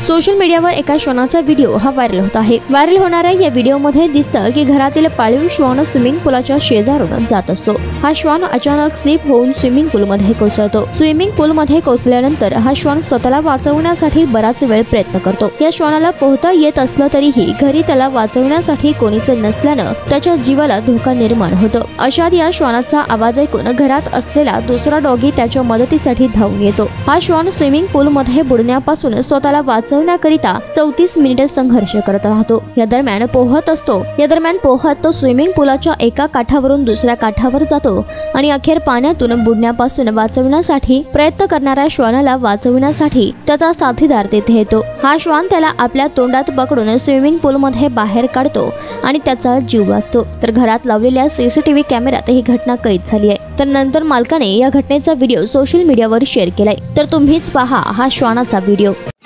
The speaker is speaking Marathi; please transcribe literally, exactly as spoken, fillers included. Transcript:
सोशल मीडियावर एका श्वानाचा व्हिडिओ हा व्हायरल होत आहे। व्हायरल होणाऱ्या या व्हिडिओमध्ये दिसतं की घरातील पाळीव श्वान स्विमिंग पूलच्या शेजारून जात असतो। हा श्वान अचानक स्लिप होऊन स्विमिंग पूलमध्ये कोसळतो। स्विमिंग पूलमध्ये कोसळल्यानंतर हा श्वान स्वतःला वाचवण्यासाठी बराच वेळ प्रयत्न करतो। या श्वानाला पोहता येत असलं तरीही घरी त्याला वाचवण्यासाठी कोणीच नसल्यानं त्याच्या जीवाला धोका निर्माण होतो। अशात या श्वानाचा आवाज ऐकून घरात असलेला दुसरा डॉगी त्याच्या मदतीसाठी धावून येतो। हा श्वान स्विमिंग पूलमध्ये बुडण्यापासून स्वतःला वाचवण्याकरिता चौतीस मिनिटे संघर्ष करत राहतो। या दरम्यान पोहत असतो या दरम्यान पोहत तो स्विमिंग पूलच्या एका काठावरून दुसऱ्या काठावर जातो आणि अखेर पाण्यातून बुडण्यापासून वाचवण्यासाठी प्रयत्न करणाऱ्या श्वानाला वाचवण्यासाठी त्याचा साथीदार तेथे येतो। हा श्वान त्याला आपल्या तोंडात पकडून स्विमिंग पूलमध्ये बाहेर काढतो आणि त्याचा जीव वाचतो। तर घरात लावलेल्या सीसीटीव्ही कॅमेऱ्यात ही घटना कैद झाली आहे। तर नंतर मालकाने या घटनेचा व्हिडिओ सोशल मीडियावर शेअर केलाय। तर तुम्हीच पहा हा श्वानाचा व्हिडिओ।